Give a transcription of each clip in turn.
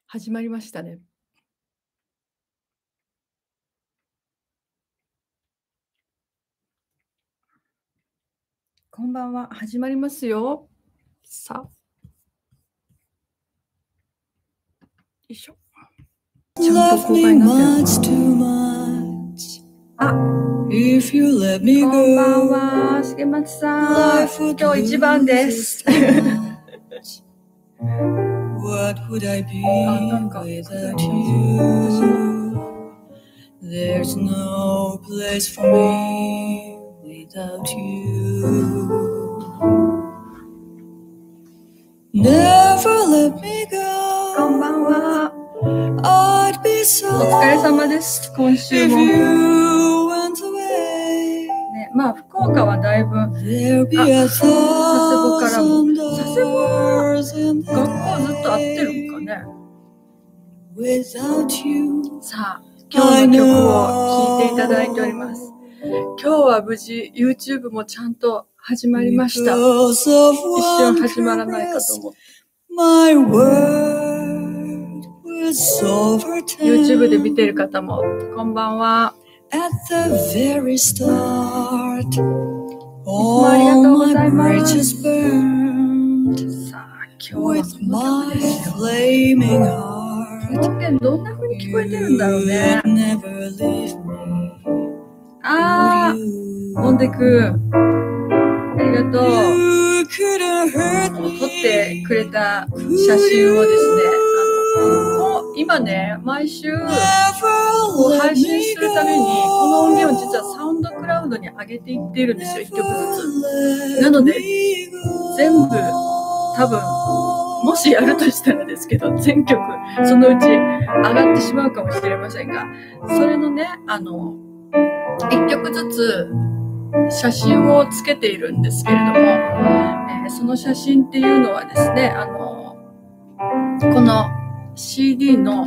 始まりましたね。こんばんは。始まりますよ。さあ。よいしょ。ちゃんと公開になってるのかな。あ、こんばんは。重松さん。今日一番です。なんかThere's no place for me without you. Never let me go. こんばんは。I'd be so お疲れ様です。今週も。ね、まあ福岡はだいぶ佐世保からも佐世保は学校ずっと合ってるんかね。さあ。今日の曲を聴いていただいております。今日は無事 YouTube もちゃんと始まりました。一瞬始まらないかと思って。YouTube で見ている方もこんばんは。いつもありがとうございます。さあ、今日はこの曲ですよ。この件どんな風に聞こえてるんだろうね。モンデ君、ありがとう。撮ってくれた写真をですね、今ね、毎週配信するために、この音源を実はサウンドクラウドに上げていっているんですよ、1曲ずつ。なので、全部、多分、もしやるとしたらですけど、全曲そのうち上がってしまうかもしれませんが、それのね、一曲ずつ写真をつけているんですけれども、その写真っていうのはですね、この CD の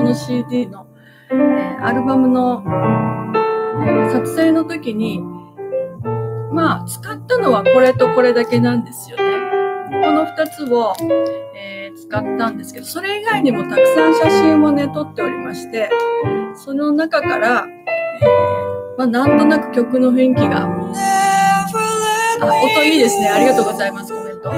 アルバムの、撮影の時に、まあ使ったのはこれとこれだけなんですよね。この2つを、使ったんですけど、それ以外にもたくさん写真をね、撮っておりまして、その中から、まあ、なんとなく曲の雰囲気が、音いいですね。ありがとうございます、コメント。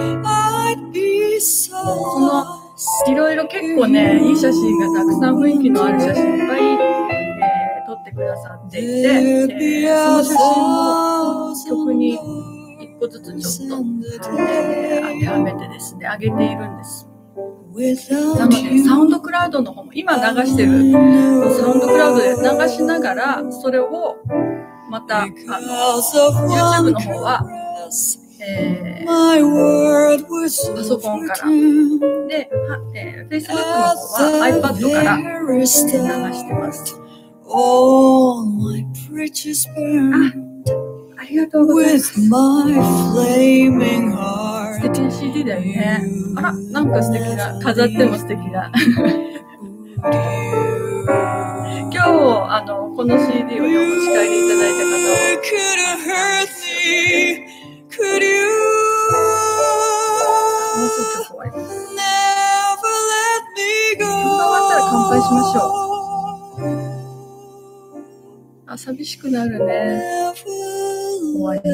いろいろ結構ね、いい写真がたくさん雰囲気のある写真いっぱい、撮ってくださっていて、その写真を曲に一個ずつちょっと、当てはめてですね、上げているんです。なので、サウンドクラウドの方も、今流してるサウンドクラウドで流しながら、それをまた、YouTube の方は、パソコンから、で、Facebook の方は iPad から、流してます。ありがとうございます。素敵な CD だよね。あら、なんか素敵な、飾っても素敵な。今日、この CD をお持ち帰りいただいた方は、もうすぐ曲終わります。曲が終わったら乾杯しましょう。寂しくなるね。終わり。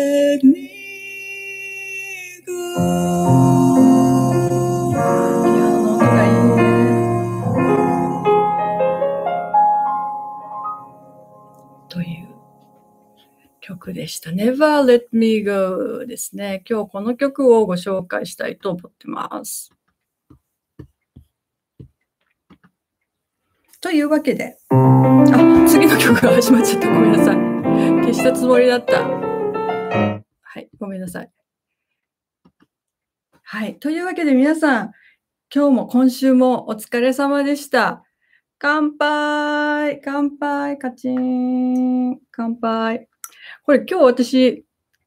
曲でした。Never Let Me Go ですね。今日この曲をご紹介したいと思ってます。というわけで、次の曲が始まっちゃった。ごめんなさい。消したつもりだった。はい、ごめんなさい。はい、というわけで皆さん、今日も今週もお疲れ様でした。乾杯、乾杯、カチン、乾杯。これ今日私、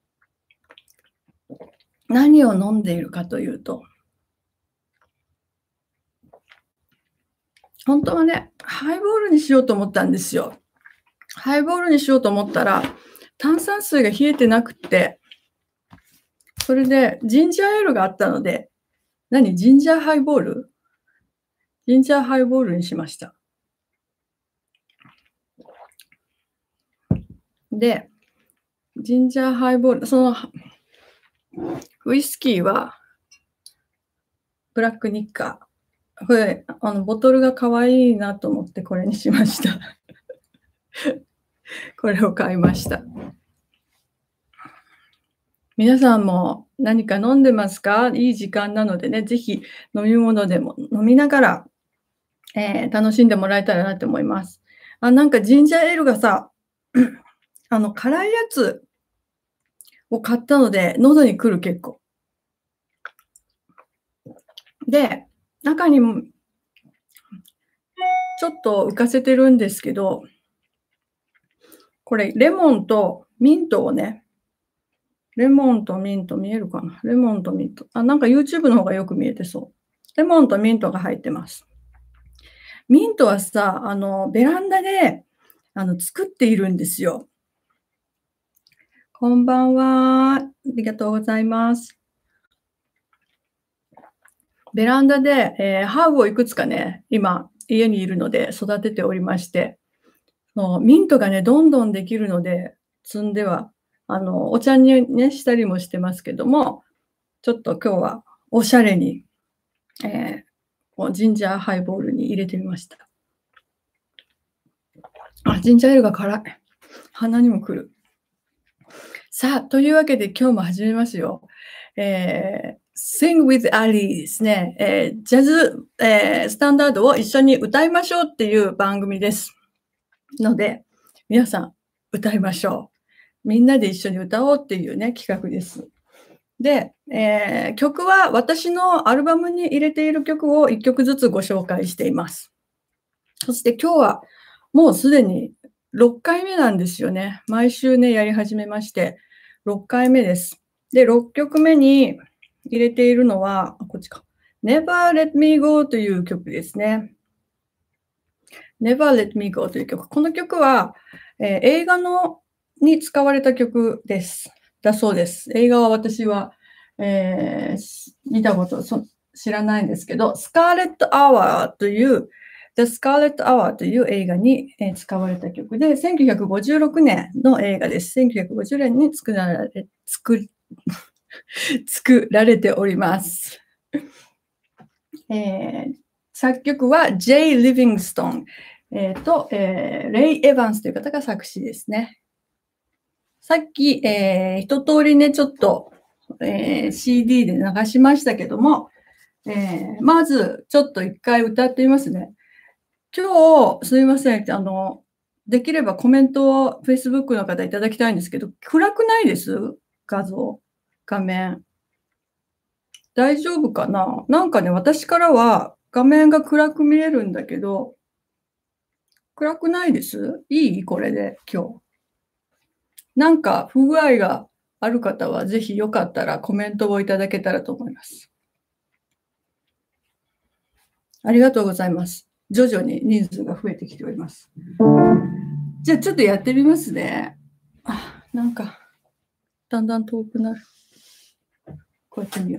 何を飲んでいるかというと、本当はね、ハイボールにしようと思ったんですよ。ハイボールにしようと思ったら、炭酸水が冷えてなくって、それでジンジャーエールがあったので、ジンジャーハイボールジンジャーハイボールにしました。で、ジンジャーハイボール、そのウイスキーはブラックニッカー。これ、ボトルが可愛いなと思ってこれにしました。これを買いました。皆さんも何か飲んでますか？いい時間なのでね、ぜひ飲み物でも飲みながら、楽しんでもらえたらなと思います。なんかジンジャーエールがさ、辛いやつを買ったので、喉に来る結構。で、中にもちょっと浮かせてるんですけど、これレモンとミントをね、レモンとミント見えるかな？レモンとミント。なんか YouTube の方がよく見えてそう。レモンとミントが入ってます。ミントはさ、ベランダで、作っているんですよ。こんばんは。ありがとうございます。ベランダで、ハーブをいくつかね、今、家にいるので育てておりまして、ミントがね、どんどんできるので、摘んでは、お茶にね、したりもしてますけども、ちょっと今日はおしゃれに、ジンジャーハイボールに入れてみました。ジンジャーエールが辛い。鼻にも来る。さあ、というわけで今日も始めますよ。Sing with Ali ですね。ジャズ、スタンダードを一緒に歌いましょうっていう番組です。ので、皆さん歌いましょう。みんなで一緒に歌おうっていうね、企画です。で、曲は私のアルバムに入れている曲を1曲ずつご紹介しています。そして今日はもうすでに6回目なんですよね。毎週ね、やり始めまして、6回目です。で、6曲目に入れているのは、こっちか。Never Let Me Go という曲ですね。Never Let Me Go という曲。この曲は、映画に使われた曲です。だそうです。映画は私は、見たこと知らないんですけど、スカーレット・アワーという、The Scarlet Hour という映画に、使われた曲で、1956年の映画です。1950年に作られております。作曲は J. リビングストン、レイ・エヴァンスという方が作詞ですね。さっき、一通りね、ちょっと、CD で流しましたけども、まず、ちょっと一回歌ってみますね。今日、すみません。できればコメントを Facebook の方いただきたいんですけど、暗くないです？画面。大丈夫かな？なんかね、私からは画面が暗く見えるんだけど、暗くないです？いい？これで、今日。なんか不具合がある方は、ぜひよかったらコメントをいただけたらと思います。ありがとうございます。徐々に人数が増えてきております。じゃあちょっとやってみますね。なんか、だんだん遠くなる。こうやってみよ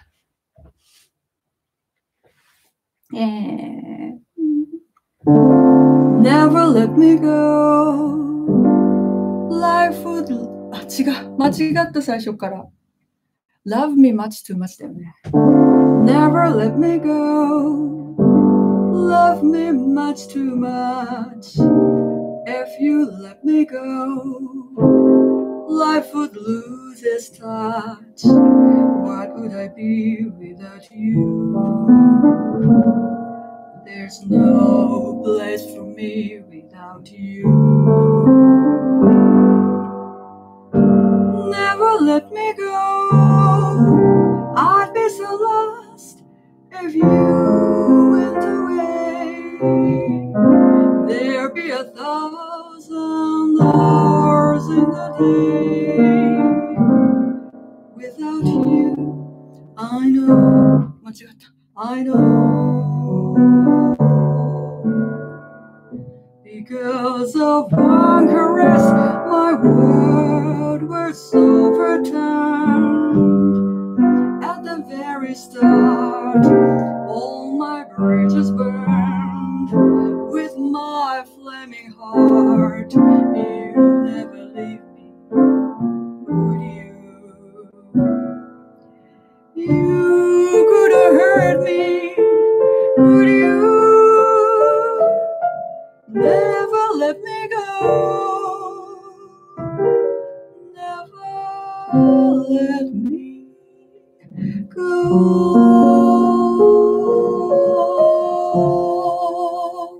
う。Never let me go. Life would...違う。間違った最初から。Love me much too much だよね。Never let me go. Love me much too much. If you let me go, life would lose its touch. What would I be without you? There's no place for me without you. Never let me go. I'd be so lost if you went away. There'd be 1,000 hours in the day. Without you, I know. 間違った。I know. Because of one caress, my world was overturned. At the very start, all my bridges burned. hurt, you never leave me, would you? You could have hurt me, could you? Never let me go, never let me go。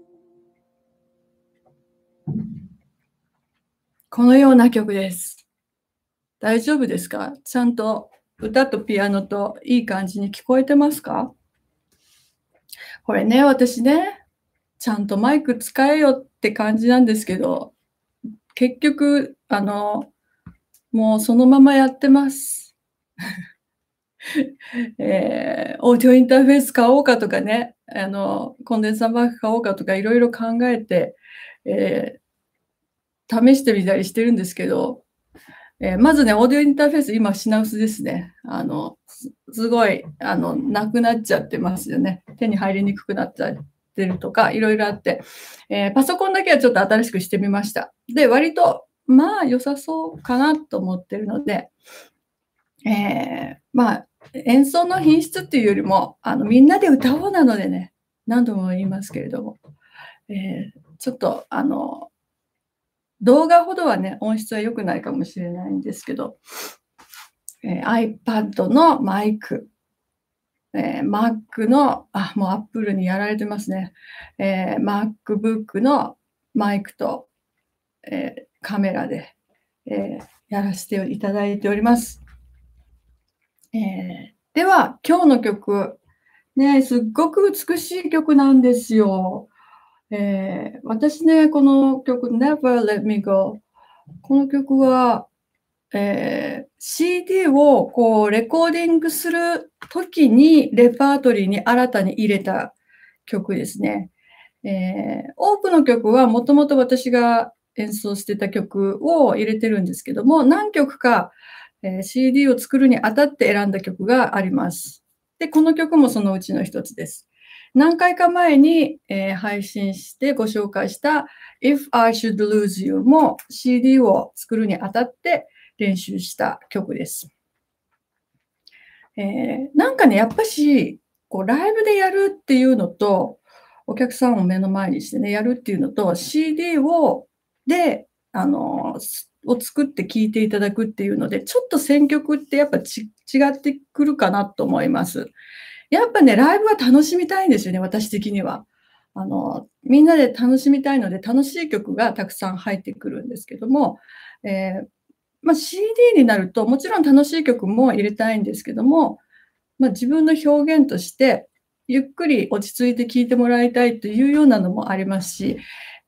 このような曲です。大丈夫ですか？ちゃんと歌とピアノといい感じに聞こえてますか？これね、私ね、ちゃんとマイク使えよって感じなんですけど、結局、もうそのままやってます。オーディオインターフェース買おうかとかね、コンデンサーマイク買おうかとかいろいろ考えて、試してみたりしてるんですけど、まずね、オーディオインターフェース今品薄ですね。すごい、なくなっちゃってますよね。手に入りにくくなっちゃってるとか、いろいろあって、パソコンだけはちょっと新しくしてみました。で、割と、まあ良さそうかなと思ってるので、まあ、演奏の品質っていうよりも、みんなで歌おうなのでね、何度も言いますけれども、ちょっと、動画ほどはね、音質は良くないかもしれないんですけど、iPad のマイク、Mac の、もう Apple にやられてますね。MacBook のマイクと、カメラで、やらせていただいております。では、今日の曲、ね、すっごく美しい曲なんですよ。私ね、この曲、Never Let Me Go。この曲は、CD をこうレコーディングするときにレパートリーに新たに入れた曲ですね。多くの曲はもともと私が演奏してた曲を入れてるんですけども、何曲か、CD を作るにあたって選んだ曲があります。で、この曲もそのうちの一つです。何回か前に、配信してご紹介した If I Should Lose You も CD を作るにあたって練習した曲です。なんかね、やっぱし、こうライブでやるっていうのと、お客さんを目の前にしてね、やるっていうのと、CD で、を作って聴いていただくっていうので、ちょっと選曲ってやっぱ違ってくるかなと思います。やっぱね、ライブは楽しみたいんですよね、私的には。みんなで楽しみたいので、楽しい曲がたくさん入ってくるんですけども、CD になると、もちろん楽しい曲も入れたいんですけども、自分の表現として、ゆっくり落ち着いて聴いてもらいたいというようなのもありますし、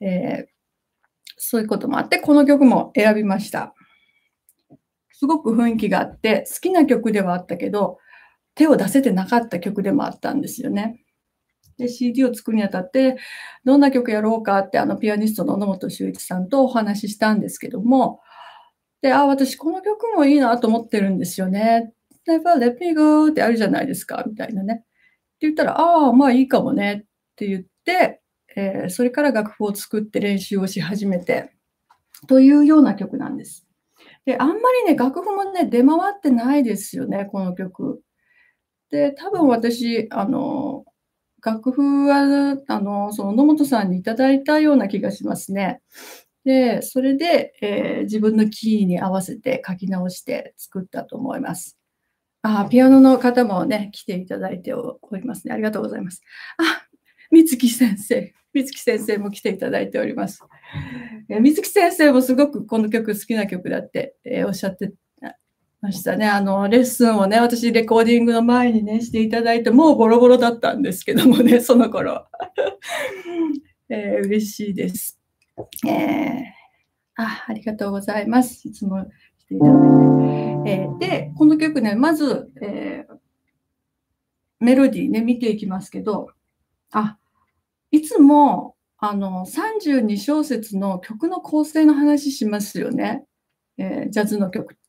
そういうこともあって、この曲も選びました。すごく雰囲気があって、好きな曲ではあったけど、手を出せてなかった曲でもあったんですよね。で、CD を作るにあたって、どんな曲やろうかって、ピアニストの野本修一さんとお話ししたんですけども、で、私この曲もいいなと思ってるんですよね。Never Let Me Go ってあるじゃないですか、みたいなね。って言ったら、まあいいかもねって言って、それから楽譜を作って練習をし始めて、というような曲なんです。で、あんまりね、楽譜もね、出回ってないですよね、この曲。で、多分私、楽譜は、その野本さんにいただいたような気がしますね。で、それで、自分のキーに合わせて書き直して作ったと思います。ピアノの方もね、来ていただいておりますね。ありがとうございます。美月先生も来ていただいております。美月先生もすごくこの曲好きな曲だって、おっしゃってましたね。レッスンをね、私レコーディングの前にね、していただいて、もうボロボロだったんですけどもね、その頃。嬉しいです。ありがとうございます。いつも来ていただいて。で、この曲ね、まず、メロディーね、見ていきますけど、いつも、32小節の曲の構成の話しますよね。ジャズの曲って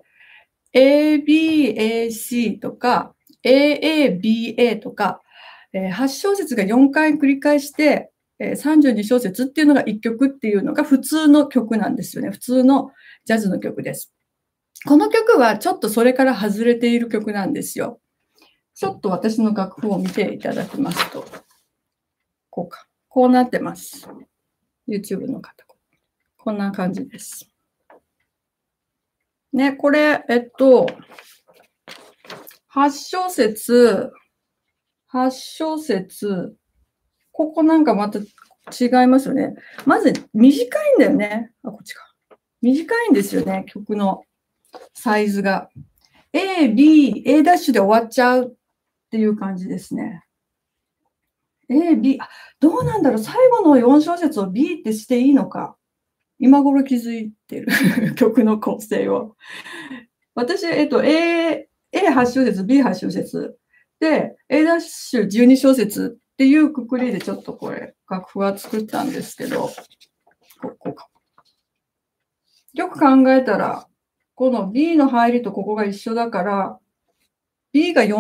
、ABAC とか、AABA とか、8小節が4回繰り返して、 32小節っていうのが1曲っていうのが普通の曲なんですよね。普通のジャズの曲です。この曲はちょっとそれから外れている曲なんですよ。ちょっと私の楽譜を見ていただきますと、こうなってます。YouTube の方。こんな感じです。ね、これ、8小節、ここなんかまた違いますよね。まず短いんだよね。こっちか。短いんですよね、曲のサイズが。A、B、A ダッシュで終わっちゃうっていう感じですね。A、B、どうなんだろう、最後の4小節を B ってしていいのか。今頃気づいてる曲の構成を。私、A8 小節、B8 小節。で、A ダッシュ12小節っていうくくりでちょっとこれ、楽譜は作ったんですけど、こうか。よく考えたら、この B の入りとここが一緒だから、B が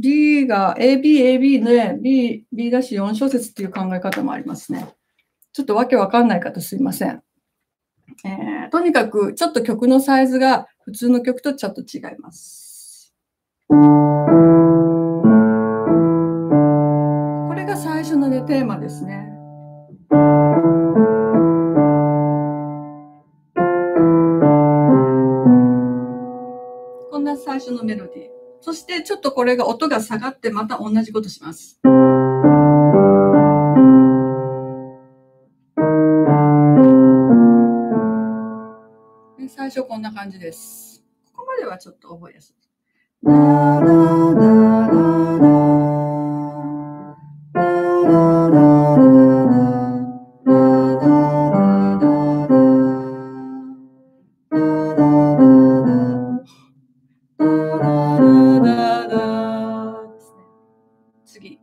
AB で B ダッシュ4小節っていう考え方もありますね。ちょっとわけわかんない方すいません。とにかくちょっと曲のサイズが普通の曲とちょっと違います。これが最初のね、テーマですね。こんな最初のメロディー。そしてちょっとこれが音が下がってまた同じことします。最初こんな感じです。ここまではちょっと覚えやすい。次。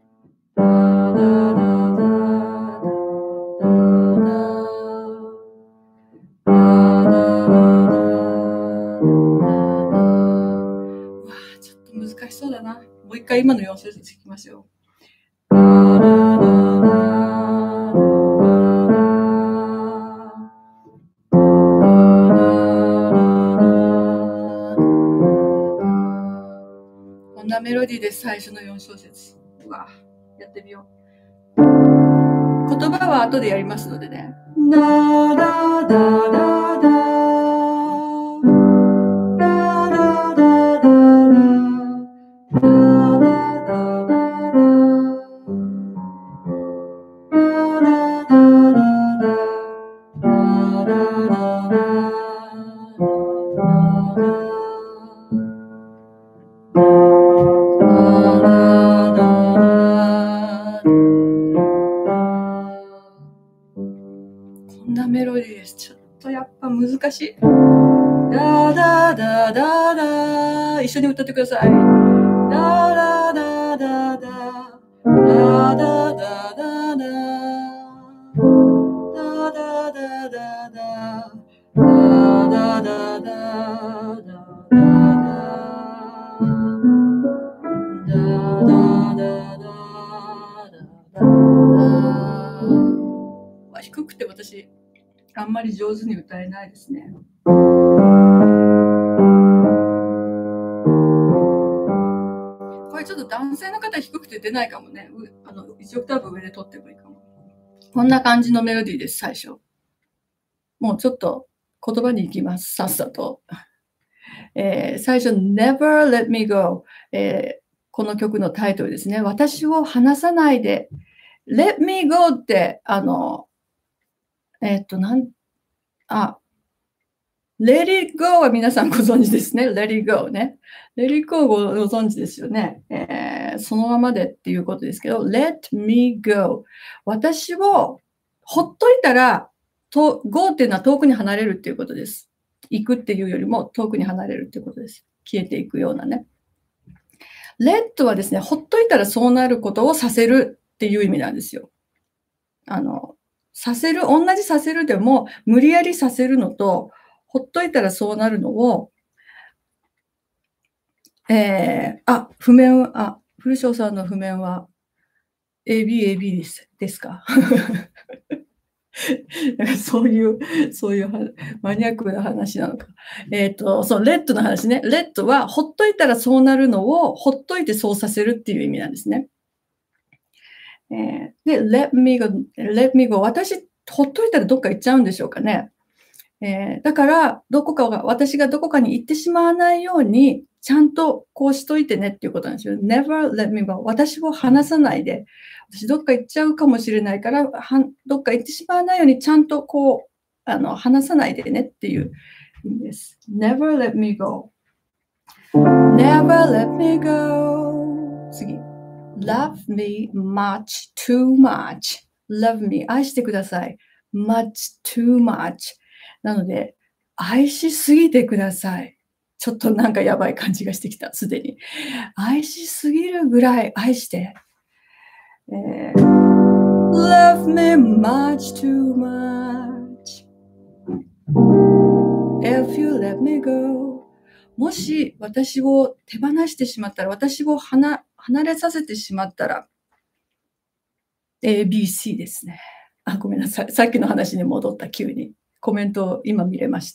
ちょっと難しそうだな。もう一回今の4小節聞きますよ。こんなメロディーです、最初の4小節。うわ、やってみよう。言葉は後でやりますのでね。こんなメロディーです。ちょっとやっぱ難しい。ダダダダダ、一緒に歌ってください。ダダダダダ、ダダダダダ、ダダダダダ、ダダダダダ、低くて私あんまり上手に歌えないですね。これちょっと男性の方低くて出ないかもね。1オクターブ上で撮ってもいいかも。こんな感じのメロディーです、最初。もうちょっと言葉に行きます、さっさと。最初、Never Let Me Go、この曲のタイトルですね。私を離さないで。Let Me Go って、Let It Go は皆さんご存知ですね。Let It Go ね。Let It Go ご存知ですよね。そのままでっていうことですけど、Let Me Go。私をほっといたら、Go っていうのは遠くに離れるっていうことです。行くっていうよりも遠くに離れるっていうことです。消えていくようなね。Let はですね、ほっといたらそうなることをさせるっていう意味なんですよ。させる、同じさせるでも、無理やりさせるのと、ほっといたらそうなるのを、譜面は、古正さんの譜面は、 AB ですかなんかそういうマニアックな話なのか。そのレッドの話ね。レッドはほっといたらそうなるのをほっといてそうさせるっていう意味なんですね。で、let me go。私、ほっといたらどっか行っちゃうんでしょうかね。だから、私がどこかに行ってしまわないように、ちゃんとこうしといてねっていうことなんですよ。never let me go。私を離さないで。私どっか行っちゃうかもしれないから、どっか行ってしまわないように、ちゃんとこう、離さないでねっていう意味です。never let me go。never let me go。次。love me much too much。love me。愛してください。much too much。なので、愛しすぎてください。ちょっとなんかやばい感じがしてきた、すでに。愛しすぎるぐらい愛して。Love me much too much. If you let me go. もし私を手放してしまったら、私を離れさせてしまったら、ABC ですね。ごめんなさい。さっきの話に戻った、急に。コメントを今見れました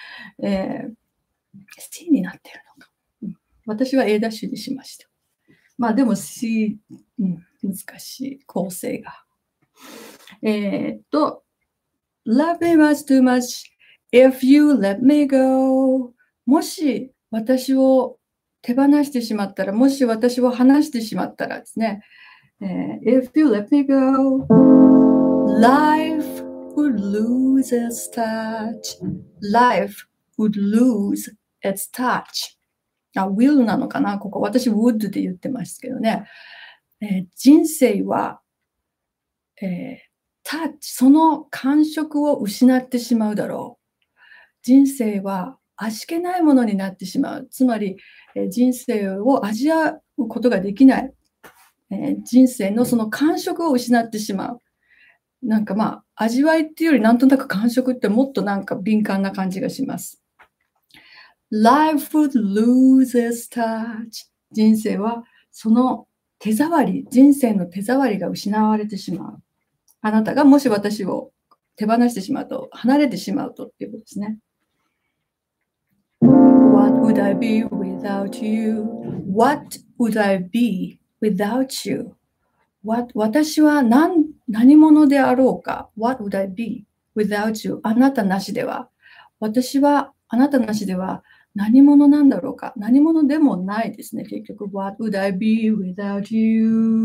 。C になってるのか。私は A ダッシュにしました。まあでも C、難しい構成が。Love me much too much if you let me go。もし私を手放してしまったら、もし私を離してしまったらですね。If you let me go, life would lose its touch.Life would lose its touch. will なのかなここ。私 would で言ってますけどね。人生は、touch、その感触を失ってしまうだろう。人生は味気ないものになってしまう。つまり、人生を味わうことができない。人生のその感触を失ってしまう。なんかまあ、味わいっていうよりなんとなく感触ってもっとなんか敏感な感じがします。Life would lose its touch. 人生はその手触り、人生の手触りが失われてしまう。あなたがもし私を手放してしまうと、離れてしまうとっていうことですね。What would I be without you? What would I be without you? 私は何者であろうか What would I be without you? あなたなしでは。私はあなたなしでは何者なんだろうか。何者でもないですね。結局 What would I be without you?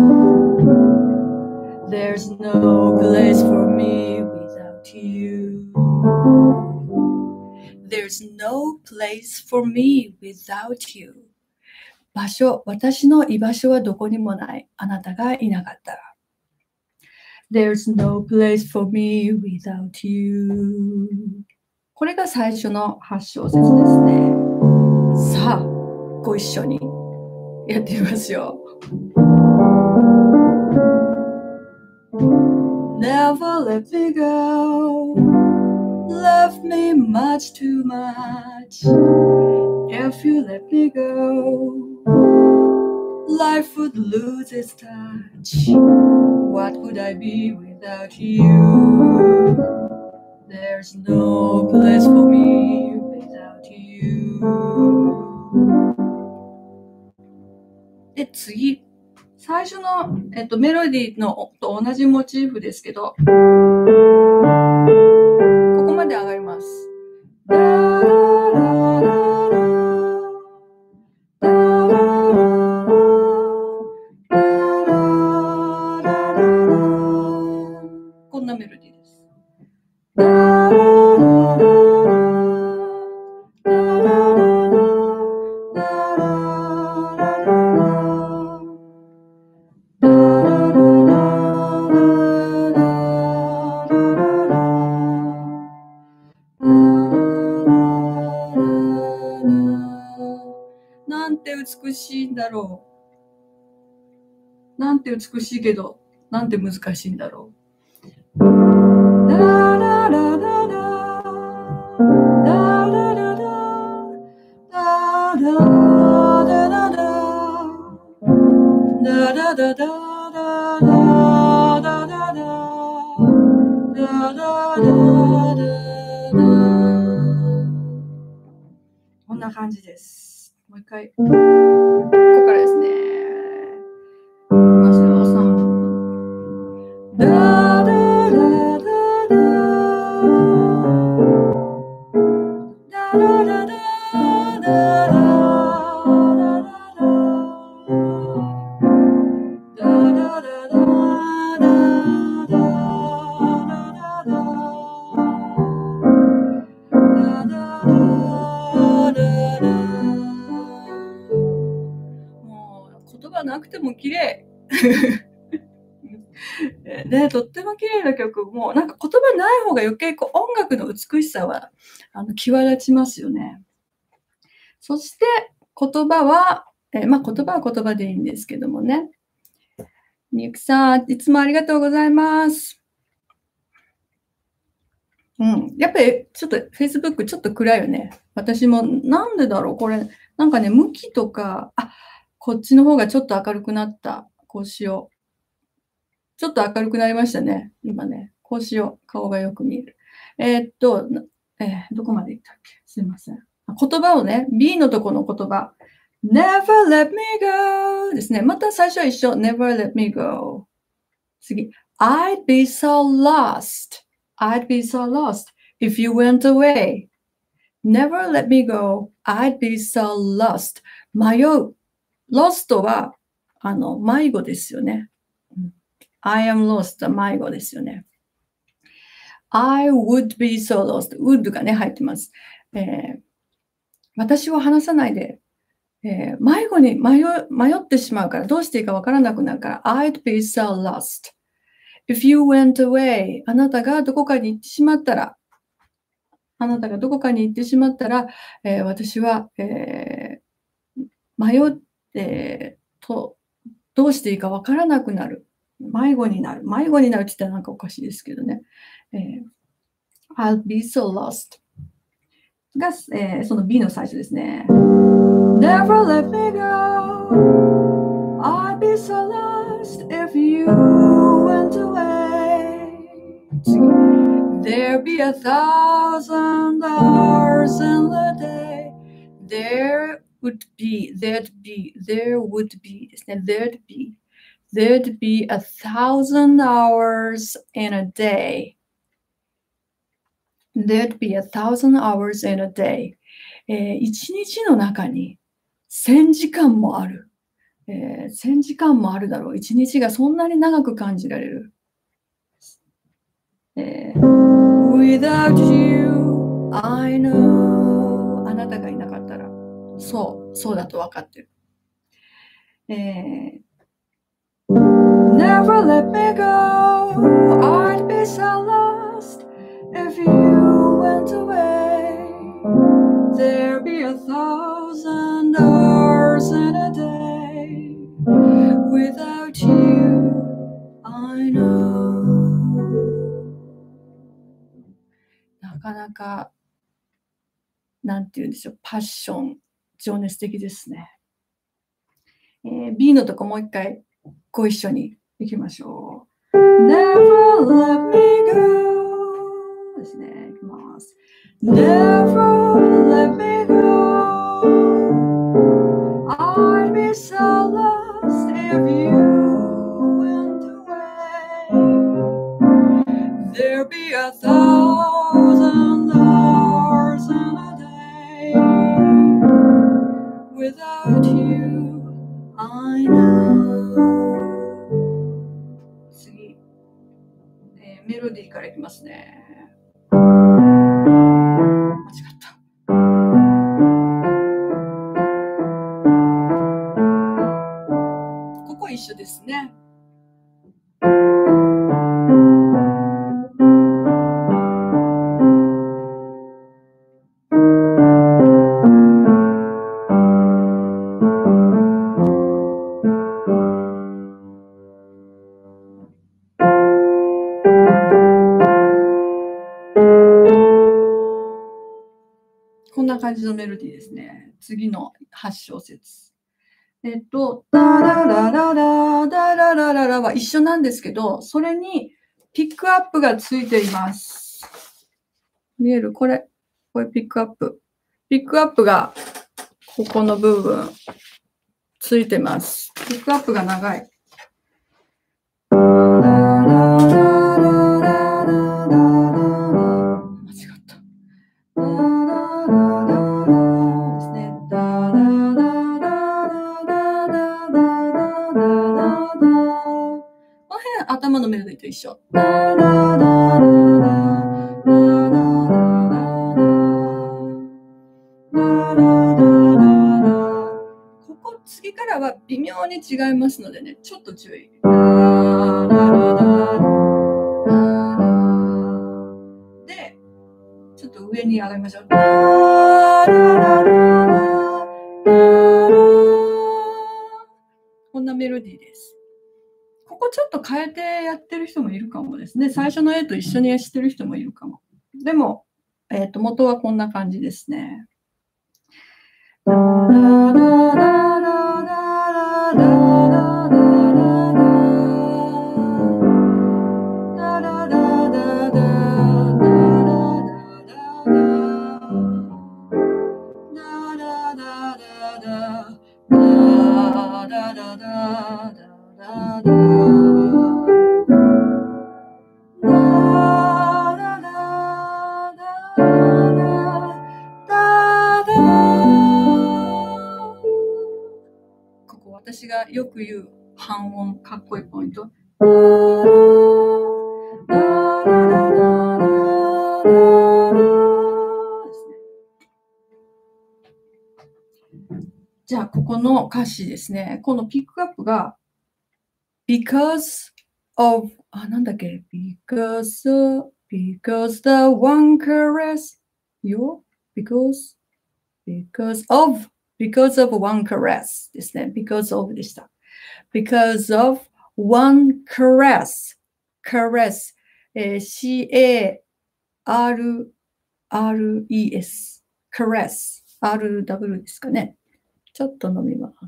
There's no place for me without you. There's no place for me without you. 私の居場所はどこにもない。あなたがいなかったら。There's no place for me without you. これが最初の8小節ですね。さあ、ご一緒にやってみますよ。Never let me go. Love me much too much. If you let me go.Life would lose its touch. What would I be without you? There's no place for me without you. で、次。最初の、メロディーのと同じモチーフですけど、ここまで上がります。こんなメロディーです。なんて美しいんだろう。なんて美しいけど、なんて難しいんだろう。 な感じです。もう一回。ここからですね。いきますよ。3。ダダダダダダダダダもう言葉なくても綺麗。ね、とっても綺麗な曲。もうなんか言葉ない方が余計こう音楽の美しさは際立ちますよね。そして言葉は、まあ言葉は言葉でいいんですけどもね。みゆきさん、いつもありがとうございます。うん。やっぱりちょっと Facebook ちょっと暗いよね。私もなんでだろうこれ、なんかね、向きとか、こっちの方がちょっと明るくなった。こうしよう。ちょっと明るくなりましたね。今ね。こうしよう。顔がよく見える。どこまでいったっけ？すいません。言葉をね、B のとこの言葉。Never let me go ですね。また最初は一緒。Never let me go。次。I'd be so lost. I'd be so lost if you went away. Never let me go. I'd be so lost. 迷う。lost は、迷子ですよね。I am lost は迷子ですよね。I would be so lost. would がね、入ってます。私を話さないで、迷子に迷ってしまうから、どうしていいかわからなくなるから、I'd be so lost. If you went away, あなたがどこかに行ってしまったら、私は、迷って、どうしていいかわからなくなる。迷子になる。迷子になるって言ったらなんかおかしいですけどね。I'll be so lost. が、その B の最初ですね。Never let me go. I'd be so lost if you went away. 次。There'd be 1,000 hours in the day. There would be ですね。There'd be 1,000 hours in a day. There'd be 1,000 hours in a day. 一日の中に1000時間もある。1000時間もあるだろう。一日がそんなに長く感じられる。Without you, I know. あなたがいなかったら、そうだと分かってる。Never let me go. I'd be so lost if you went away. There'd be 1,000 hours in a day. Without you, I know. なかなか、なんて言うんでしょう、パッション、情熱的ですね。B のとこもう一回ご一緒に行きましょう。Never let me go ですね。いきます。Never let me go. I'd be so lost if you went away. There'd be 1,000 hours in a day. Without you.I know. 次、メロディーからいきますね。間違った。ここ一緒ですね。こんな感じのメロディーですね。次の8小節。ダララララ、ダララララは一緒なんですけど、それにピックアップがついています。見える？これピックアップ。ピックアップがここの部分ついてます。ピックアップが長い。頭のメロディーと一緒。ここ次からは微妙に違いますのでね、ちょっと注意。で、ちょっと上に上がりましょう。こんなメロディーです。ここちょっと変えてやってる人もいるかもですね。最初の絵と一緒にしてる人もいるかも。でも、元はこんな感じですね。ここ私がよく言う半音かっこいいポイント。じゃあ、ここの歌詞ですね。このピックアップが because of なんだっけ because the one caress you because of one caress ですね。because of でした。because of one caress C-A-R-R-E-S caress R-W ですかね。ちょっと飲みます。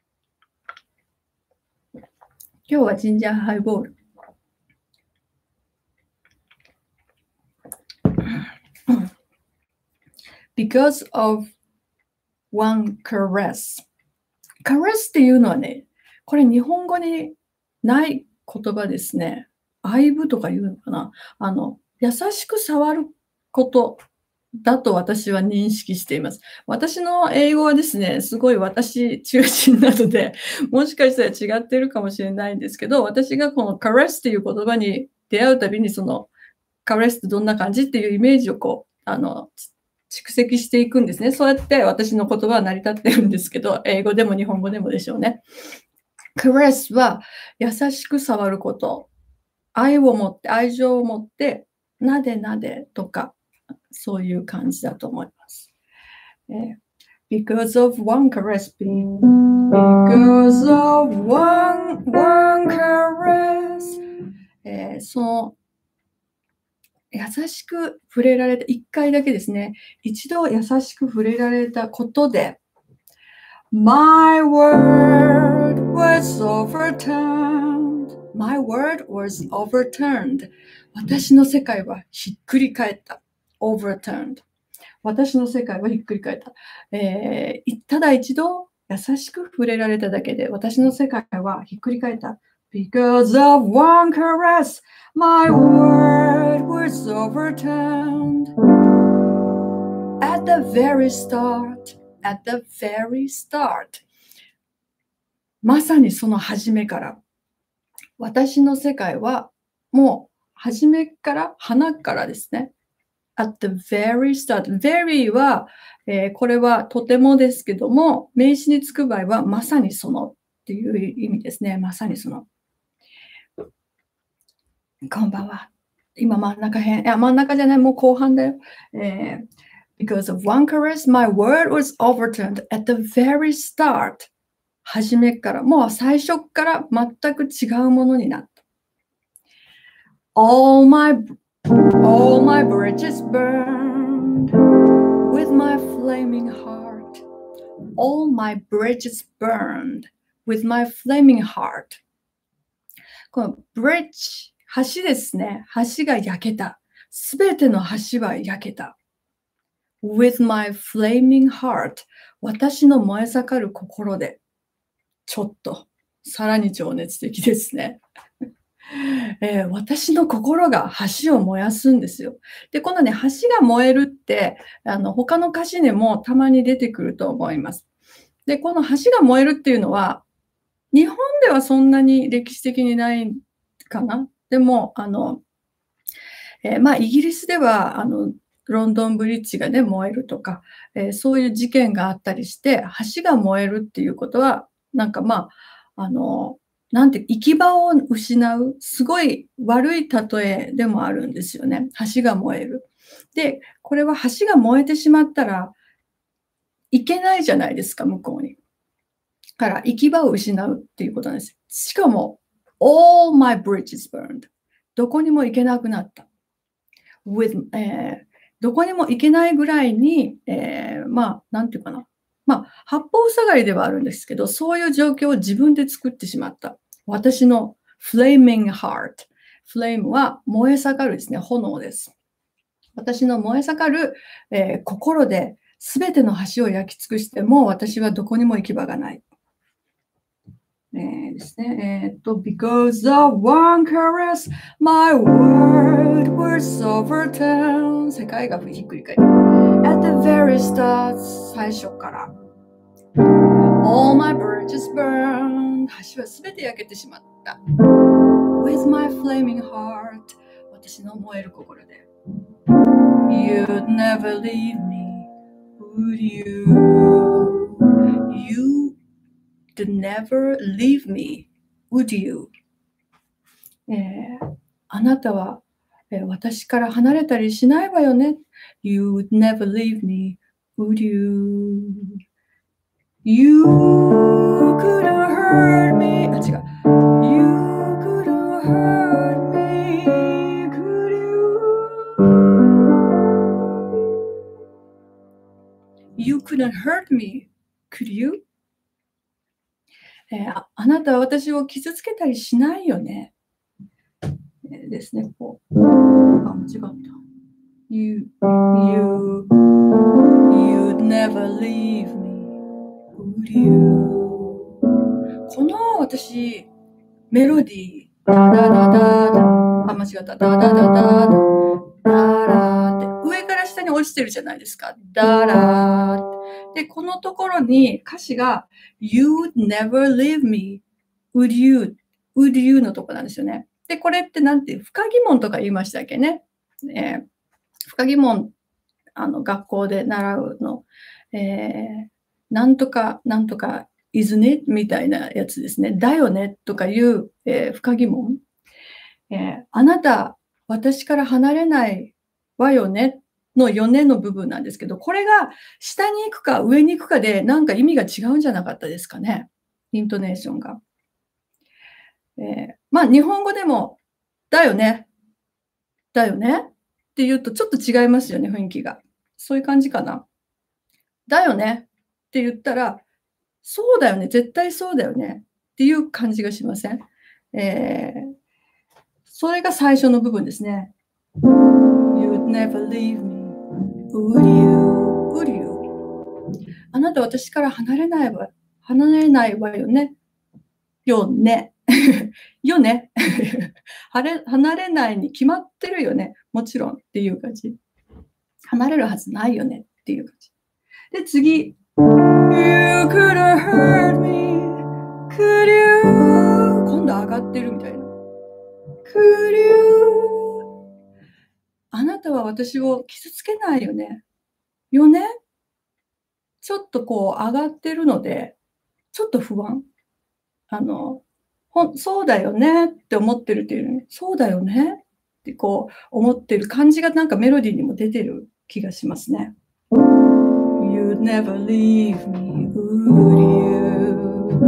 今日はジンジャーハイボール。because of one caress。caress っていうのはね、これ日本語にない言葉ですね。愛撫とか言うのかな。優しく触ることだと私は認識しています。私の英語はですね、すごい私中心なので、もしかしたら違ってるかもしれないんですけど、私がこの caress っていう言葉に出会うたびに、その caress ってどんな感じっていうイメージをこう、蓄積していくんですね。そうやって私の言葉は成り立ってるんですけど、英語でも日本語でもでしょうね。caress は優しく触ること。愛を持って、愛情を持って、なでなでとか、そういう感じだと思います。because of one caress, because of one caress、その優しく触れられた、一回だけですね、一度優しく触れられたことで、My world was overturned. My world was overturned. 私の世界はひっくり返った。overturned。私の世界はひっくり返った。ただ一度優しく触れられただけで私の世界はひっくり返った。Because of one caress, my world was overturned. At the very start.At the very start まさにその初めから私の世界はもう初めから花からですね At the very start very は、これはとてもですけども名詞につく場合はまさにそのっていう意味ですね。まさにそのこんばんは。今真ん中辺真ん中じゃないもう後半だよ。Because of one caress, my world was overturned at the very start. 初めから、もう最初から全く違うものになった。All my bridges burned with my flaming heart. All my bridges burned with my flaming heart. この bridge、橋ですね。橋が焼けた。すべての橋は焼けた。 with my flaming heart 私の燃え盛る心でちょっとさらに情熱的ですね。私の心が橋を燃やすんですよ。で、このね、橋が燃えるって、他の歌詞にもたまに出てくると思います。で、この橋が燃えるっていうのは、日本ではそんなに歴史的にないかな。でも、イギリスでは、ロンドンブリッジがね、燃えるとか、そういう事件があったりして、橋が燃えるっていうことは、なんかなんて行き場を失う、すごい悪い例えでもあるんですよね。橋が燃える。で、これは橋が燃えてしまったら、行けないじゃないですか、向こうに。から行き場を失うっていうことなんです。しかも、all my bridges burned。どこにも行けなくなった。with、どこにも行けないぐらいに、なんていうかな。八方塞がりではあるんですけど、そういう状況を自分で作ってしまった。私の flaming heart。フレームは燃え盛るですね。炎です。私の燃え盛る、心で全ての橋を焼き尽くしても私はどこにも行き場がない。ですね。because of one caress, my world was overturned. 世界がひっくり返る。At the very start, 最初から。All my bridges burned. 橋はすべて焼けてしまった。With my flaming heart. 私の燃える心で。You'd never leave me, would you? You'd never leave me, would you? あなたは、私から離れたりしないわよね。You'd never leave me, would you? You couldn't hurt me. あ、違う。You couldn't hurt me, could you? You couldn't hurt me, could you? あなたは私を傷つけたりしないよね。ですね、こう。間違った。You'd never leave me, would you? この私、メロディー、ダダダダダ、間違った、ダダダダダ、ダラって、上から下に落ちてるじゃないですか。ダラーって。で、このところに歌詞が、You'd never leave me, would you のとこなんですよね。で、これってなんて、不可疑問とか言いましたっけね。不可疑問、学校で習うの。なんとか、なんとか、isn't it? みたいなやつですね。だよねとかいう、不可疑問。あなた、私から離れないわよねのよねの部分なんですけど、これが下に行くか上に行くかでなんか意味が違うんじゃなかったですかね。イントネーションが。日本語でも、だよね。だよねって言うとちょっと違いますよね、雰囲気が。そういう感じかな。だよねって言ったら、そうだよね、絶対そうだよねっていう感じがしません？それが最初の部分ですね。You'd never leave me, would you? Would you? あなた私から離れないわよね。よね。よね。離れないに決まってるよね。もちろんっていう感じ。離れるはずないよねっていう感じ。で、次。You couldn't hurt me, could you? 今度上がってるみたいな。Could you? あなたは私を傷つけないよね。よね？ちょっとこう上がってるので、ちょっと不安。そうだよねって思ってるっていうね。そうだよねってこう思ってる感じがなんかメロディーにも出てる気がしますね。You'd never leave me, would you?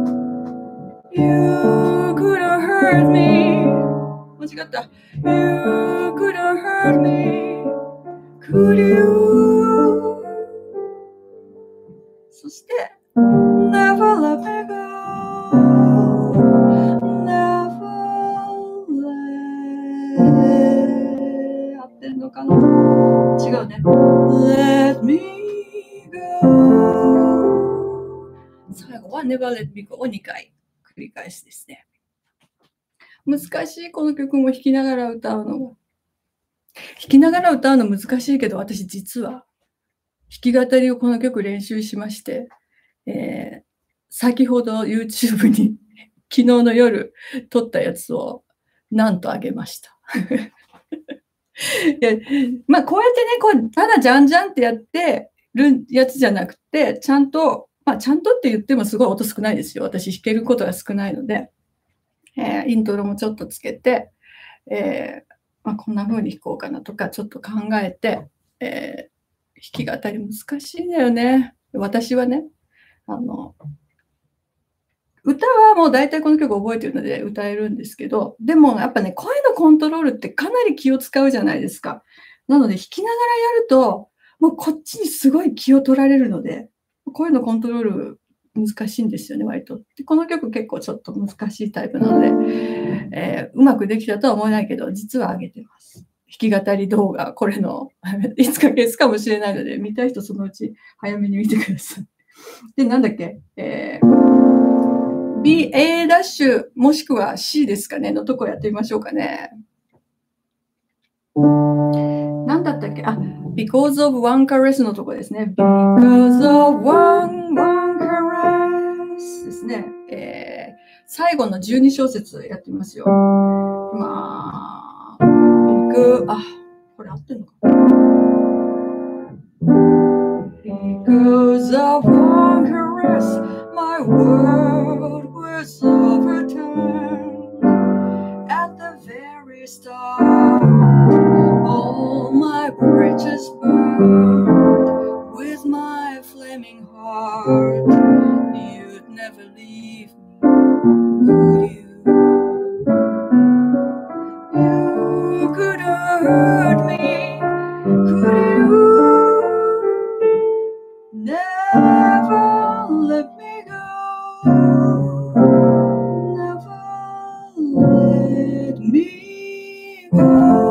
You couldn't hurt me. 間違った。You couldn't hurt me, could you? そして、Never let me go, never let 合ってるのかな？違うね。Let let me go。最後は Never let me go を2回繰り返しですね。難しい、この曲も弾きながら歌うのが。弾きながら歌うの難しいけど、私実は弾き語りをこの曲練習しまして、先ほど YouTube に昨日の夜撮ったやつをなんとあげました。まあこうやってね、こうただじゃんじゃんってやってるやつじゃなくて、ちゃんとって言ってもすごい音少ないですよ。私弾けることが少ないので、イントロもちょっとつけて、こんな風に弾こうかなとかちょっと考えて、弾き語り難しいんだよね。私はね、歌はもう大体この曲覚えてるので歌えるんですけど、でもやっぱね、声のコントロールってかなり気を使うじゃないですか。なので弾きながらやると、もうこっちにすごい気を取られるので、声のコントロール難しいんですよね、割と。でこの曲結構ちょっと難しいタイプなので、うまくできたとは思えないけど、実は上げてます。弾き語り動画、これのいつか消すかもしれないので、見たい人そのうち早めに見てください。で、なんだっけ、B、A ダッシュ、もしくは C ですかね、のとこやってみましょうかね。なんだったっけ、because of one caress のとこですね。because of one caress ですね。最後の12小節やってみますよ。これ合ってんのか。Because of one caress, my world was overturned. At the very start, all my bridges burned. With my flaming heart, you'd never leave me, would you? You couldn't hurt me, could you?Never let me go. Never let me go.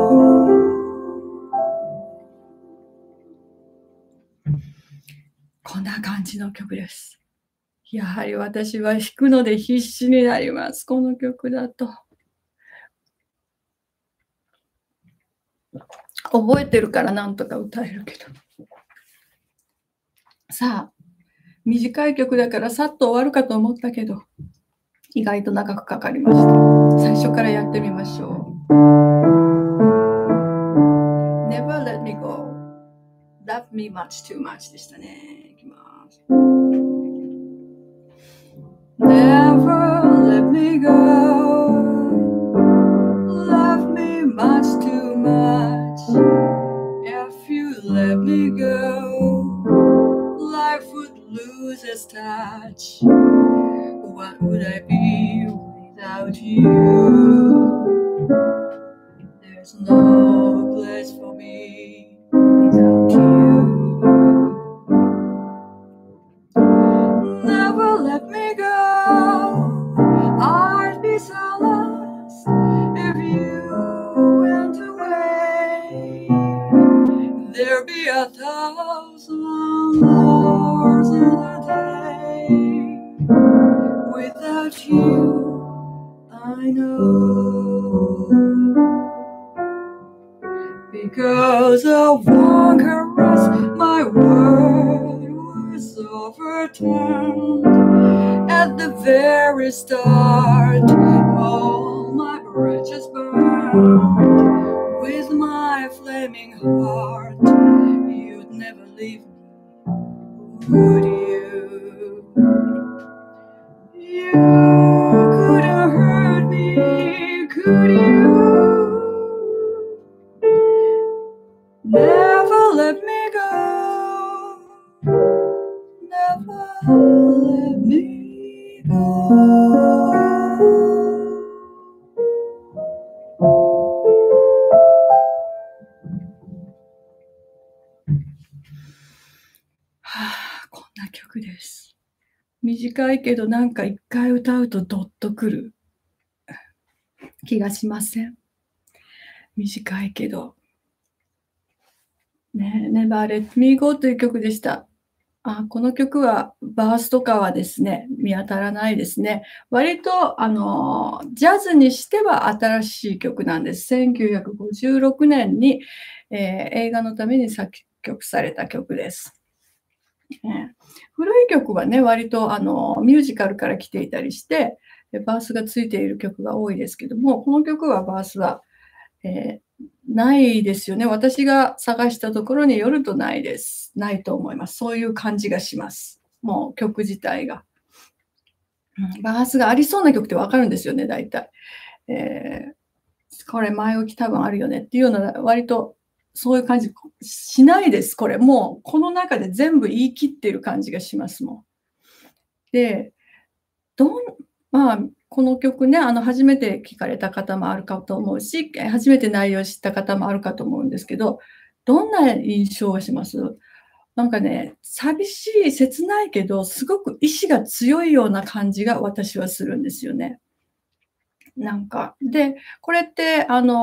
こんな感じの曲です。やはり私は弾くので必死になります。この曲だと。覚えてるからなんとか歌えるけど。さあ、短い曲だからさっと終わるかと思ったけど、意外と長くかかりました。最初からやってみましょう。Never let me go. Love me much too much でしたね。いきます。Never let me go. Love me much too much. If you let me go.Life would lose its touch. What would I be without you? There's no place for me without you. Never let me go. I'd be so lost if you went away. There'd be 1,000 hours in a day. Without you, I know. Because of one caress, my world was overturned. At the very start, all my bridges burned. With my flaming heart, you'd never leave me, would you? You couldn't hurt me, could you? Never let me go. Never let me go.こんな曲です。短いけどなんか一回歌うとドッとくる気がしません？短いけどね、Never Let Me Go という曲でした。この曲はバースとかはですね、見当たらないですね。割とジャズにしては新しい曲なんです。1956年に、映画のために作曲された曲です。古い曲はね、割とミュージカルから来ていたりして、バースがついている曲が多いですけども、この曲はバースは、ないですよね。私が探したところによるとないです。ないと思います。そういう感じがします。もう曲自体が。バースがありそうな曲ってわかるんですよね、大体。これ前置き多分あるよねっていうような、割とそういう感じしないです、これ。もうこの中で全部言い切ってる感じがしますもん。で、まあ、この曲ね、初めて聴かれた方もあるかと思うし、初めて内容を知った方もあるかと思うんですけど、どんな印象がします？なんかね、寂しい、切ないけど、すごく意志が強いような感じが私はするんですよね。なんか。で、これって、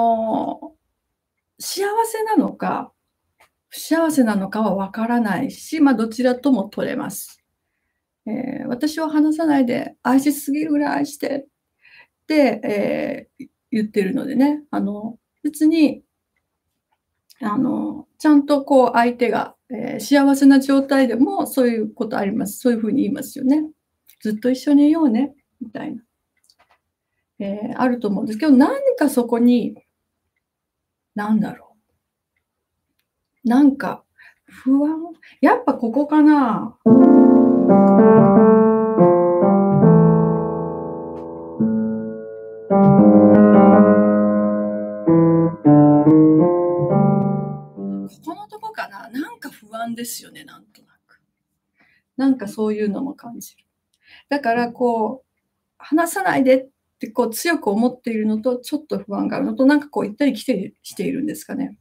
幸せなのか、不幸せなのかはわからないし、どちらとも取れます。私を離さないで、愛しすぎるぐらい愛してって、言ってるのでね、別に、ちゃんとこう相手が、幸せな状態でもそういうことあります。そういう風に言いますよね。ずっと一緒にいようね、みたいな。あると思うんですけど、何かそこに、なんだろう、なんか不安、やっぱここかな。ここのとこかな。なんか不安ですよね、なんとなく。なんかそういうのも感じる。だからこう、話さないでってこう強く思っているのと、ちょっと不安があるのと、なんかこう行ったり来たりしているんですかね。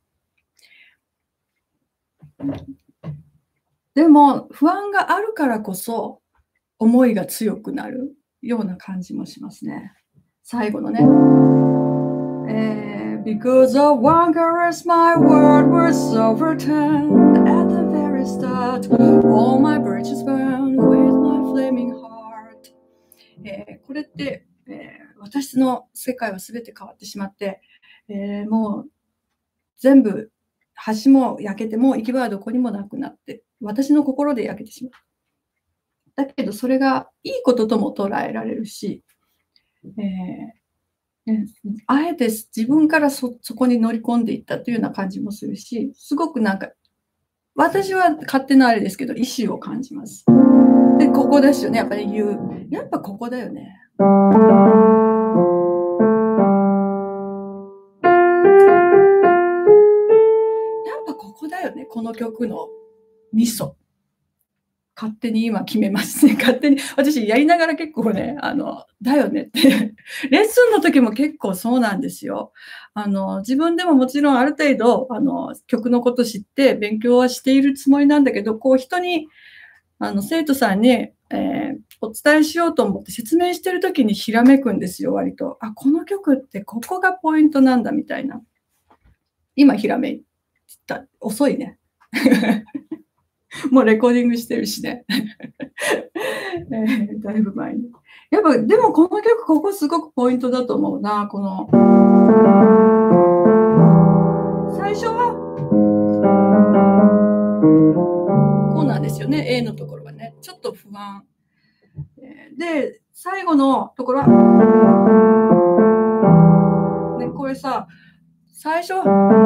でも、不安があるからこそ、思いが強くなるような感じもしますね。最後のね。Because of one caress, my world was overturned at the very start. All my bridges burned with my flaming heart. これって、私の世界は全て変わってしまって、もう全部橋も焼けても行き場はどこにもなくなって、私の心で焼けてしまう。だけどそれがいいこととも捉えられるし、あえて自分からそこに乗り込んでいったというような感じもするし、すごくなんか、私は勝手なあれですけど、意志を感じます。で、ここですよね、やっぱりやっぱここだよね。やっぱここだよね、この曲のミソ。勝手に今決めますね。勝手に。私やりながら結構ね、だよねって。レッスンの時も結構そうなんですよ。自分でももちろんある程度、曲のこと知って勉強はしているつもりなんだけど、こう人に、生徒さんに、お伝えしようと思って説明してる時にひらめくんですよ、割と。この曲ってここがポイントなんだみたいな。今ひらめいた。遅いね。もうレコーディングしてるしね。だいぶ前に。やっぱ、でもこの曲、ここすごくポイントだと思うな。この、最初は、こうなんですよね。A のところはね。ちょっと不安。で、最後のところは、ね、これさ、最初、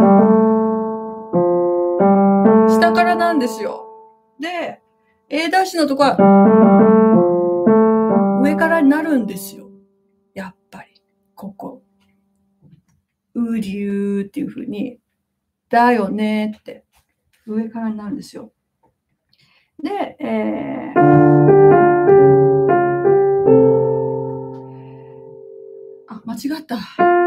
下からなんですよ。で、A' のとこは、上からになるんですよ。やっぱり、ここ。うりゅーっていう風に、だよねって、上からになるんですよ。で、間違った。こ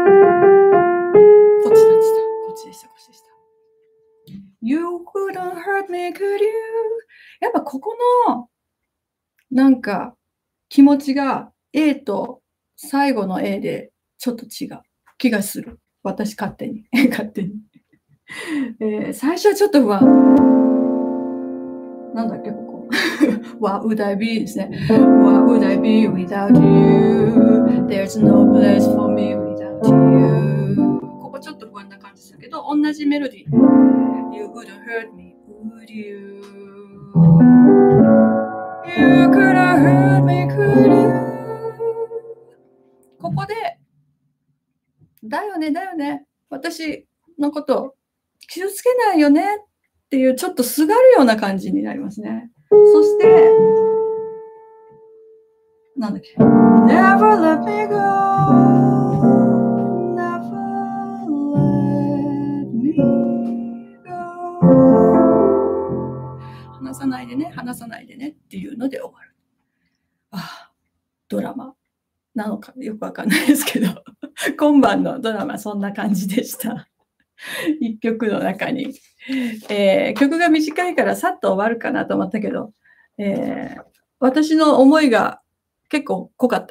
っちだった。こっちでした、こっちでした。You couldn't hurt me, could you? やっぱここの、なんか、気持ちが A と最後の A でちょっと違う気がする。私勝手に。勝手に。 最初はちょっと不安。なんだっけ、ここ。What would I be ですね。What would I be without you? There's no place for me without you. ここちょっと不安な感じするけど、同じメロディー。You wouldn't hurt me, would you? You couldn't hurt me, could you? ここで、だよね、だよね。私のこと傷つけないよねっていうちょっとすがるような感じになりますね。そして、なんだっけ。Never let me go, never let me go. 話さないでね、話さないでねっていうので終わる。ああ、ドラマなのかよくわかんないですけど、今晩のドラマそんな感じでした。一曲の中に、曲が短いからさっと終わるかなと思ったけど、私の思いが結構濃かった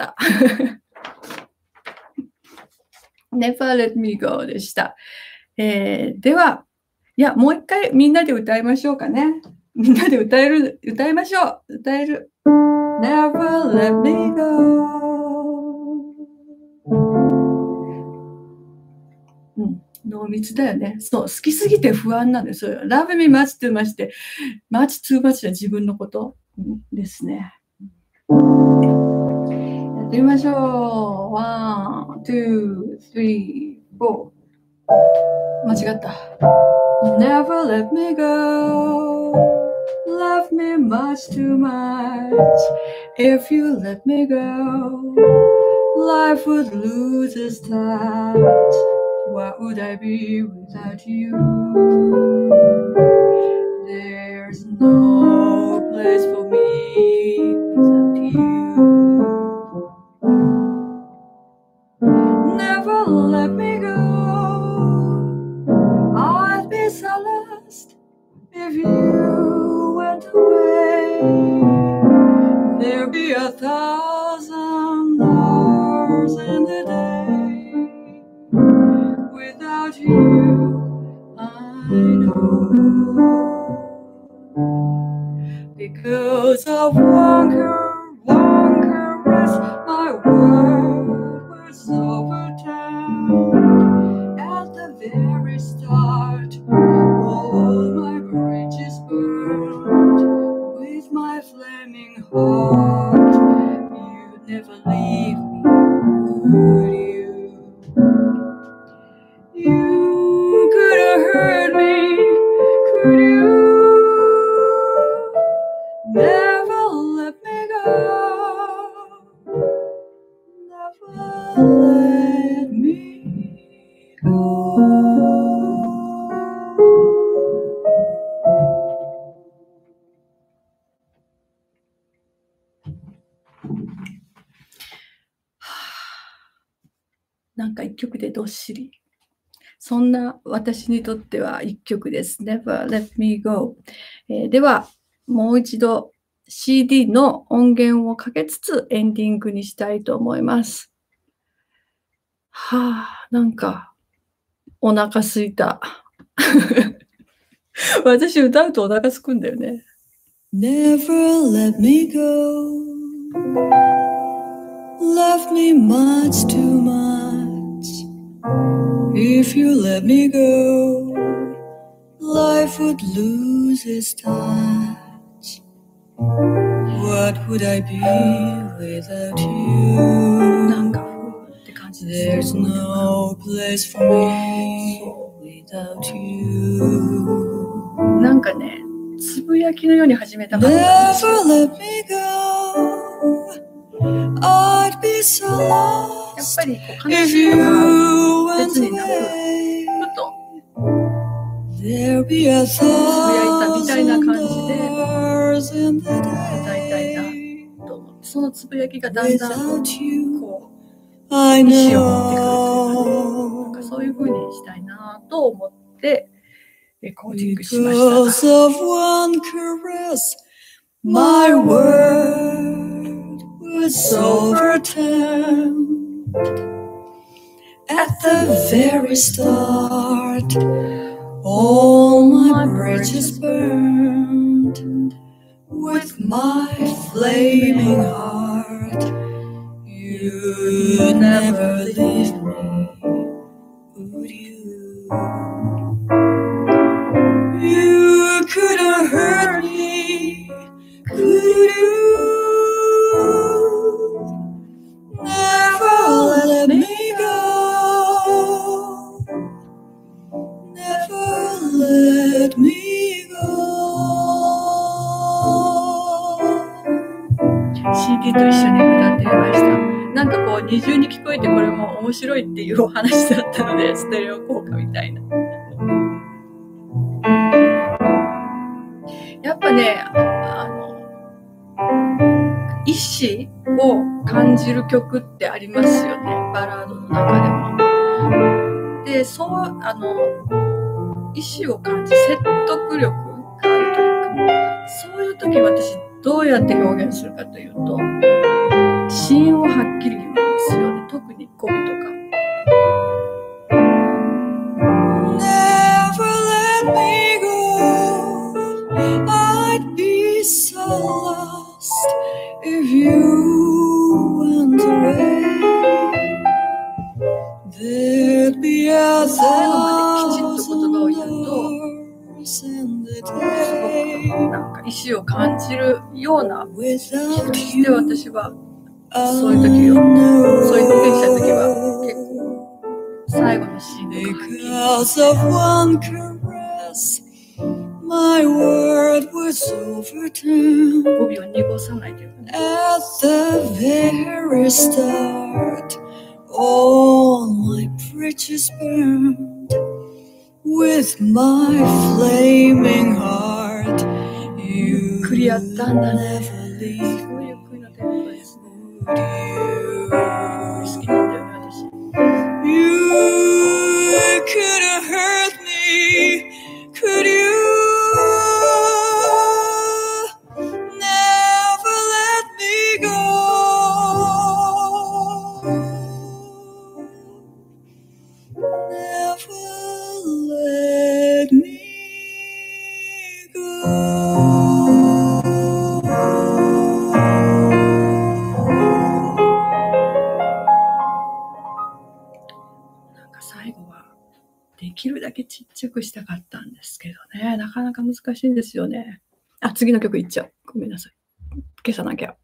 。Never Let Me Go でした。では、いや、もう一回みんなで歌いましょうかね。みんなで歌いましょう。歌える。Never Let Me Go。濃密だよね。そう、好きすぎて不安なんです。Love me much too much って、much too much は自分のことですね。やってみましょう。1, 2, 3, 4。間違った。Never let me go. Love me much too much. If you let me go, life would lose its touch.What would I be without you? There's no place for me without you. Never let me go. I'd be so lost if you went away. There'd be 1,000 hours in the day.Without you, I know. Because of one caress, my world was overturned. At the very start, all my bridges burned. With my flaming heart, you'd never leave me, would you?You couldn't hurt me, could you? Never let me go. Never let me go. なんか一曲でどっしり。そんな私にとっては一曲です。Never Let Me Go。では、もう一度 CD の音源をかけつつエンディングにしたいと思います。なんかお腹すいた。私歌うとお腹すくんだよね。Never let me go. Love me much too much.If you let me go, life would lose its touch. What would I be without you? なんかって感じです。There's no place for me without you. なんかね、つぶやきのように始めたかったんですよ。Never let me go.I'd be so lost やっぱりこう悲しいのが別になく、ふとつぶやいたみたいな感じで歌いたいなと思って、そのつぶやきがだんだんこう意志を持ってくるというか、なんかそういう風にしたいなと思ってレコーディングしました。Because of one caress, my world was overturned at the very start. All my bridges burned with my flaming heart. You never leave me, would you? You couldn't hurt me, could you? Never let me go. Never let me go. CD と一緒に歌ってみました。なんかこう二重に聞こえてこれも面白いっていうお話だったので、ステレオ効果みたいな。やっぱね、意志を感じる曲ってありますよね、バラードの中でも。で、そう、意志を感じ、説得力があるというか、そういう時私どうやって表現するかというと、子音をはっきり言うんですよね、特に語尾とか。 Never let me go. I'd be so lost if you went away. There'd be a thousand doors in the day. なんか意志を感じるような気がして、私はそういう時を、そういう表現した時は結構最後のシーンではっきり。 Because of one caress, my world was overturned. 語尾を濁さないというかね。 At the very start, all my bridges burned with my flaming heart. You クリアったんだね。 never す leave ごいゆっくりなテンポですね。 you. 好きなんだよね、私。 You couldn't hurt me, could you? Never let me go. Never let me go. なんか最後はできるだけちっちゃくしたかったんですけどね、なかなか難しいんですよね。あ、次の曲いっちゃう。ごめんなさい。消さなきゃ。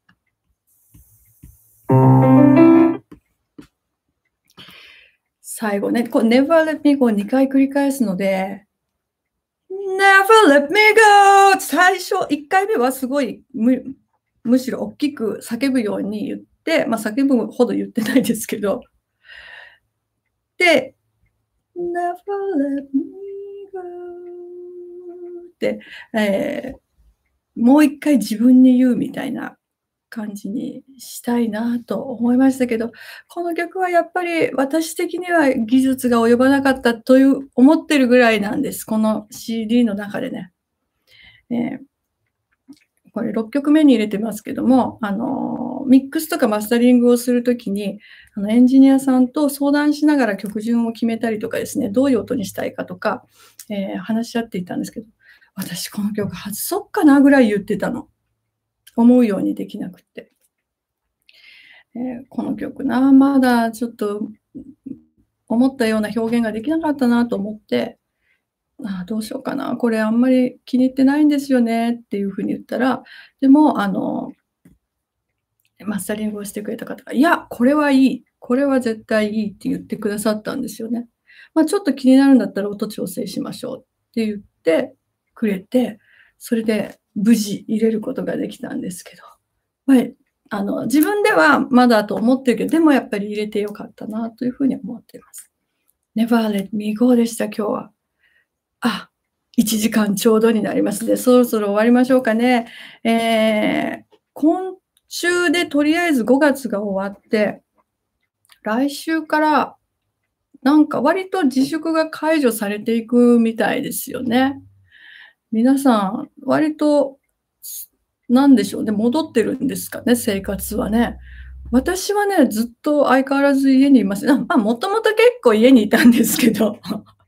最後ね、こう Never Let Me Go 2回繰り返すので、Never Let Me Go! 最初、1回目はすごいむしろ大きく叫ぶように言って、まあ叫ぶほど言ってないですけど、で、Never let me go って、もう一回自分に言うみたいな感じにしたいなと思いましたけど、この曲はやっぱり私的には技術が及ばなかったという思ってるぐらいなんです。この CD の中でね。これ6曲目に入れてますけども、ミックスとかマスタリングをするときに、エンジニアさんと相談しながら曲順を決めたりとかですね、どういう音にしたいかとか、話し合っていたんですけど、私この曲外そっかなぐらい言ってたの。思うようにできなくって。この曲な、まだちょっと思ったような表現ができなかったなと思って、どうしようかな、これあんまり気に入ってないんですよねっていうふうに言ったら、でもマスタリングをしてくれた方が、いや、これはいい、これは絶対いいって言ってくださったんですよね。まあ、ちょっと気になるんだったら音調整しましょうって言ってくれて、それで無事入れることができたんですけど、はい、自分ではまだと思ってるけど、でもやっぱり入れてよかったなというふうに思っています。Never Let Me Go でした、今日は。1時間ちょうどになりますので、そろそろ終わりましょうかね。今週でとりあえず5月が終わって、来週からなんか割と自粛が解除されていくみたいですよね。皆さん、割と、なんでしょうね、戻ってるんですかね、生活はね。私はね、ずっと相変わらず家にいます。もともと結構家にいたんですけど、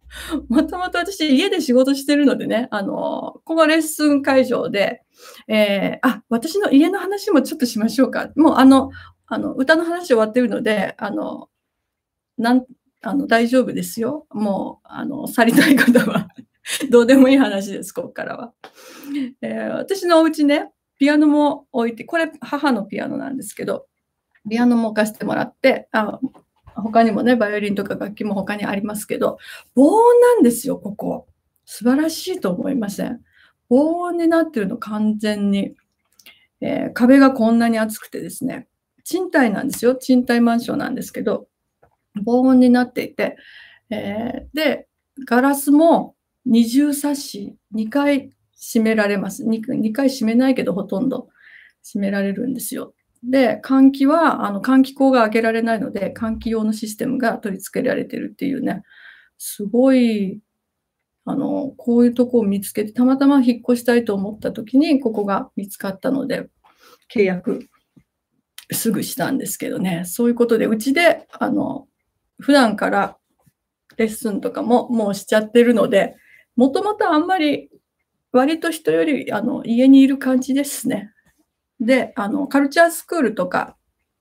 もともと私、家で仕事してるのでね、ここがレッスン会場で、私の家の話もちょっとしましょうか。もう歌の話終わってるので、なん大丈夫ですよ。もう、去りたい方はどうでもいい話です、ここからは。私のお家ね、ピアノも置いて、これ母のピアノなんですけど、ピアノも置かせてもらって、他にもね、バイオリンとか楽器も他にありますけど、防音なんですよ、ここ。素晴らしいと思いません？防音になってるの、完全に。壁がこんなに厚くてですね、賃貸なんですよ。賃貸マンションなんですけど、防音になっていて、で、ガラスも二重サッシ、2回閉められます。2回閉めないけど、ほとんど閉められるんですよ。で、換気は、換気口が開けられないので、換気用のシステムが取り付けられてるっていうね、すごい、こういうとこを見つけて、たまたま引っ越したいと思った時に、ここが見つかったので、契約すぐしたんですけどね、そういうことで、うちで、普段からレッスンとかももうしちゃってるので、もともとあんまり、割と人より、家にいる感じですね。で、カルチャースクールとか、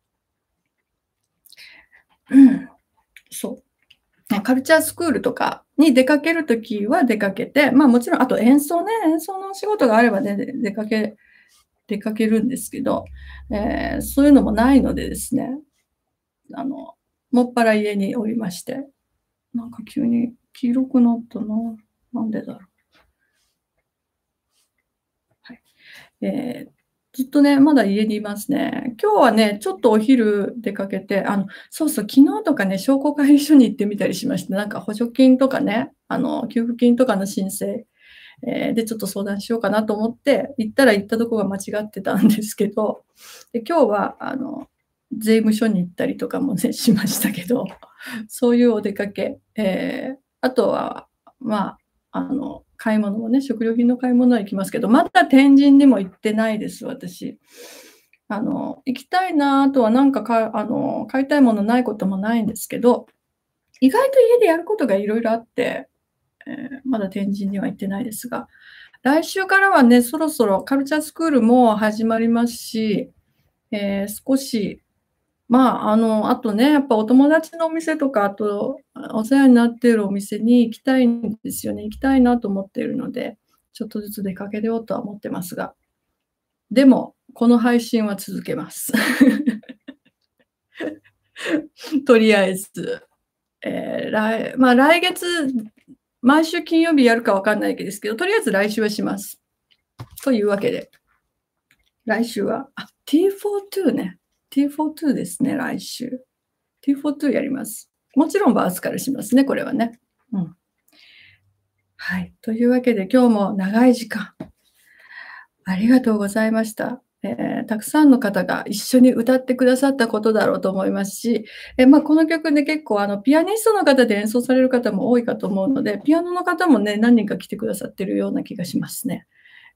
そう。カルチャースクールとかに出かけるときは出かけて、もちろん、あと演奏のお仕事があればね、出かけるんですけど、そういうのもないのでですね、もっぱら家におりまして、なんか急に黄色くなったな。なんでだろう。はい。ずっとね、まだ家にいますね。今日はね、ちょっとお昼出かけて、そうそう、昨日とかね、商工会議所に行ってみたりしました。なんか補助金とかね、給付金とかの申請、でちょっと相談しようかなと思って、行ったら行ったとこが間違ってたんですけど、で今日は税務署に行ったりとかもね、しましたけど、そういうお出かけ、あとは、買い物もね、食料品の買い物は行きますけど、まだ天神にも行ってないです、私。行きたいなとは、なんか買いたいものないこともないんですけど、意外と家でやることがいろいろあって、まだ天神には行ってないですが、来週からはね、そろそろカルチャースクールも始まりますし、少し、あとね、やっぱお友達のお店とか、あと、お世話になっているお店に行きたいんですよね。行きたいなと思っているので、ちょっとずつ出かけようとは思ってますが、でも、この配信は続けます。とりあえず。来月、毎週金曜日やるかわかんないですけど、とりあえず来週はします。というわけで、来週は、T42 ね。T42 ですね、来週。T42 やります。もちろんバースからしますね、これはね。はい。というわけで、今日も長い時間、ありがとうございました。たくさんの方が一緒に歌ってくださったことだろうと思いますし、この曲ね、結構ピアニストの方で演奏される方も多いかと思うので、ピアノの方もね、何人か来てくださってるような気がしますね。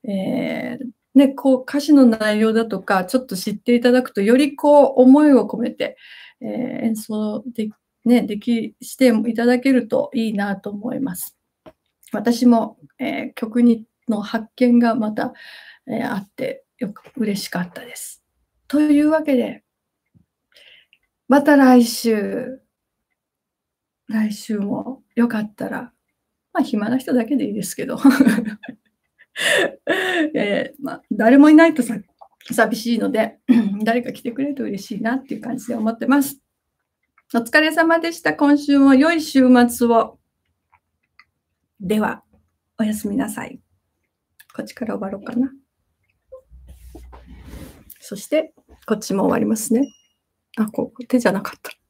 歌詞の内容だとか、ちょっと知っていただくと、より思いを込めて、演奏していただけるといいなと思います。私も、曲の発見がまた、あってよく嬉しかったです。というわけで、また来週もよかったら、暇な人だけでいいですけど、誰もいないと寂しいので、誰か来てくれると嬉しいなっていう感じで思ってます。お疲れ様でした。今週も良い週末を。では、おやすみなさい。こっちから終わろうかな。そして、こっちも終わりますね。手じゃなかった。